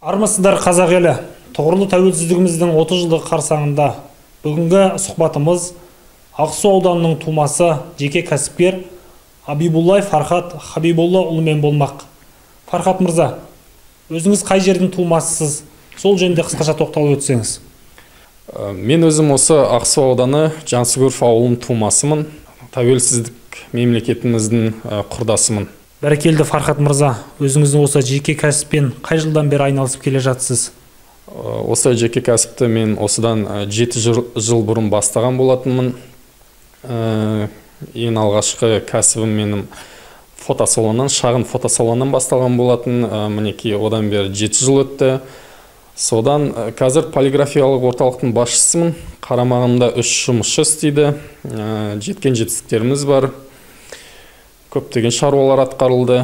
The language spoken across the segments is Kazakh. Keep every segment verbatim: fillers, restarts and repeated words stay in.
Армысыздар қазақ елі. Тұғырлы тәуелсіздігіміздің отыз жылдығы қарсаңында бүгінгі сұхбатымыз Ақсу ауданының тумасы жеке кәсіпкер Хабибуллаев Фархат Хабибуллаұлымен болмақ. Фархат мырза, өзіңіз қай жердің тумасысыз? Сол жөнінде қысқаша тоқталып өтсеңіз. Мен өзім осы Ақсу ауданы Жансүгіров ауылының тумасымын. Тәуелсіздік мемлекетіміздің құрдасымын. Бәрекелді Фархат мырза, өзіңіздің осы жеке кәсіппен қай жылдан бері айналысып келе жатсыз? Осы жеке кәсіпті мен осыдан жеті жыл бұрын бастаған болатынмын. Ең алғашқы кәсібім менің фотосалоннан, шағын фотосалоннан басталған болатын. Мінекей одан бері жеті жыл өтті. Содан қазір полиграфиялық орталықтың басшысымын. Қарамағымда үш жұмысшы істейді. Жеткен жетістіктеріміз бар. Көптеген шаруалар атқарылды.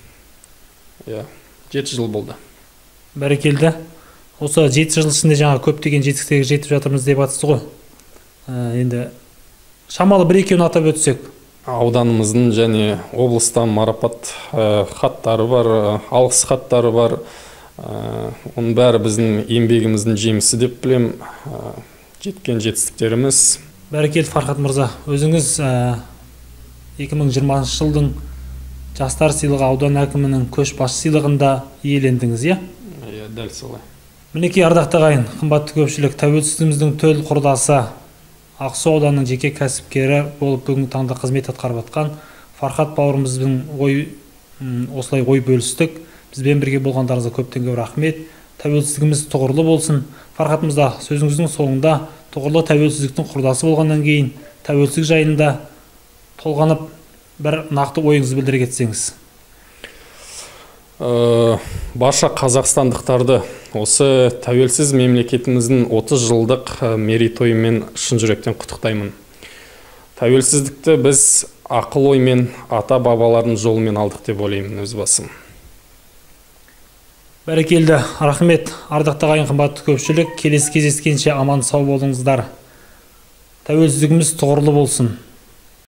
жеті жыл болды. Бәрекелді. Осы жеті жыл ішінде жаңа көптеген жетістіктерге жетіп жатырмыз деп жатсыз ғой. Енді шамалы бір екеуін атап өтсек. Ауданымыздың және облыстан марапат хаттары бар, алғыс хаттары бар. Оның бәрі біздің еңбегіміздің жемісі деп білем. Жеткен жетістіктеріміз. Бәрекелді Фархат мырза, өзіңіз екі мың жиырмасыншы жылдың жастар сыйлығы аудан әкімінің көшбасшы сыйлығында иелендіңіз, иә? Иә, дәл солай. Мінекей ардақты ағайын, қымбатты көпшілік, тәуелсіздігіміздің төл құрдасы Ақсу ауданының жеке кәсіпкері болып бүгінгі таңда қызмет атқарып жатқан Фархат бауырымыздың ой осылай ой бөлістік. Бізбен бірге болғандарыңызға көптен көп рахмет. Тәуелсіздігіміз тұғырлы болсын. Фархат мырза, сөзіңіздің соңында тұғырлы тәуелсіздіктің құрдасы болғаннан кейін тәуелсіздік жайында толғанып бір нақты ойыңызды білдіре кетсеңіз. Барша қазақстандықтарды осы тәуелсіз мемлекетіміздің отыз жылдық мерейтойымен шын жүректен құттықтаймын. Тәуелсіздікті біз ақыл оймен, ата бабалардың жолымен алдық деп ойлаймын өз басым. Бәрекелді, рахмет. Ардақты ағайын, қымбатты көпшілік, келесі кездескенше аман сау болыңыздар. Тәуелсіздігіміз тұғырлы болсын.